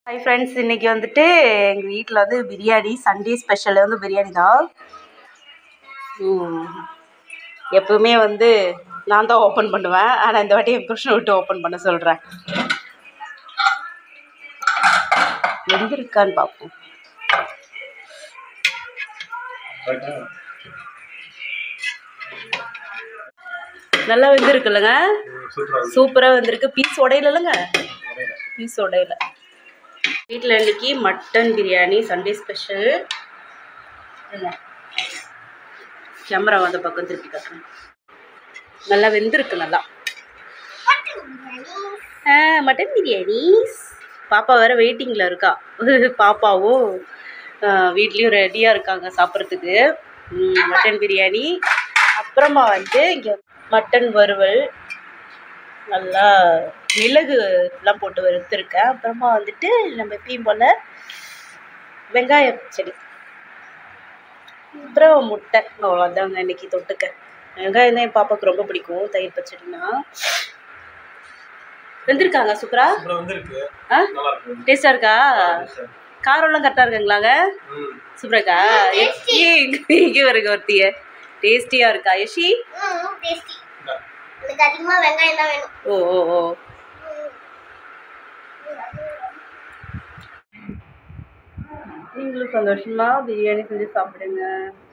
Hi friends, இன்றைக்கி வந்துட்டு எங்கள் வீட்டில் வந்து பிரியாணி, சண்டே ஸ்பெஷல் வந்து பிரியாணி தான். எப்பவுமே வந்து நான் தான் ஓப்பன் பண்ணுவேன், ஆனால் இந்த வாட்டி என் புருஷனை விட்டு ஓப்பன் பண்ண சொல்கிறேன். வெந்திருக்கான்னு பார்ப்போம். நல்லா வெந்திருக்குல்லங்க, சூப்பராக வெந்திருக்கு. பீஸ் உடையிலங்க, பீஸ் உடையில. வீட்டில் இன்றைக்கி mutton biryani, Sunday special. Camera வந்து பக்கம் திருப்பி காட்டுறேன். நல்லா வெந்திருக்கு. நல்லா மட்டன் பிரியாணி. பாப்பா வேறு வெயிட்டிங்கில் இருக்கா. பாப்பாவும் வீட்லேயும் ரெடியாக இருக்காங்க சாப்பிட்றதுக்கு. மட்டன் பிரியாணி, அப்புறமா வந்து இங்கே மட்டன் வறுவல், நல்லா மிளகு எல்லாம் போட்டு வறுத்துருக்கேன். அப்புறமா வந்துட்டு நம்ம எப்பயும் போல் வெங்காய பச்சடி, அப்புறம் முட்டை. அவ்வளோதாங்க இன்றைக்கி தொட்டுக்க. வெங்காயம் தான் என் பாப்பாவுக்கு ரொம்ப பிடிக்கும், தயிர் பச்சடினா. வெந்திருக்காங்க சூப்பராக. டேஸ்டாக இருக்கா? காரம்லாம் கரெக்டாக இருக்குங்களாங்க? சூப்பராக இருக்கா? இங்கே வருங்க ஒருத்திய. டேஸ்டியாக இருக்கா யஷி? ஓ ஓ ஓ நீங்களும் சந்தோஷமா பிரியாணி செஞ்சு சாப்பிடுங்க.